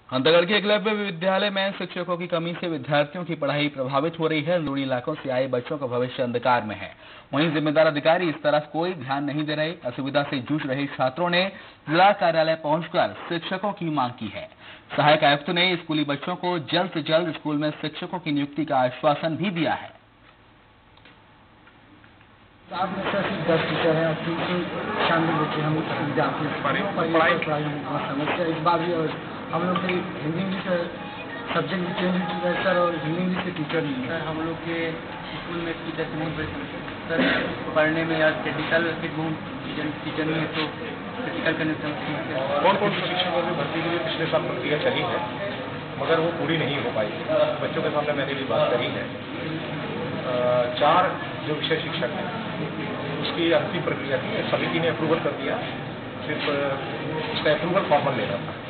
हंतागढ़ के एकलव्य विद्यालय में शिक्षकों की कमी से विद्यार्थियों की पढ़ाई प्रभावित हो रही है। अंदरूनी इलाकों से आए बच्चों का भविष्य अंधकार में है। वहीं जिम्मेदार अधिकारी इस तरफ कोई ध्यान नहीं दे रहे। असुविधा से जूझ रहे छात्रों ने जिला कार्यालय पहुंचकर शिक्षकों की मांग की है। सहायक आयुक्त ने स्कूली बच्चों को जल्द से जल्द स्कूल में शिक्षकों की नियुक्ति का आश्वासन भी दिया है। आप में से 10 टीचर हैं और 396 बच्चे हम विद्यार्थी समस्या इस बार भी। और हम लोग के हिंदी इंग्लिश सब्जेक्ट भी चेंज हो चुका है सर, और हिंदी इंग्लिश के टीचर नहीं है। हम लोग के स्कूल में टीचर की बहुत बड़ी समस्या सर, पढ़ने में या प्रैक्टिकल के टीचर नहीं है तो प्रैक्टिकल करने में समस्या। कौन से शिक्षकों की भर्ती के लिए पिछले साल प्रक्रिया चली है मगर वो पूरी नहीं हो पाई। बच्चों के सामने मैंने भी बात करी है। 4 जो विषय शिक्षक हैं उसकी अंतिम प्रक्रिया थी, समिति ने अप्रूवल कर दिया, सिर्फ उसका अप्रूवल फॉर्मल लेना था।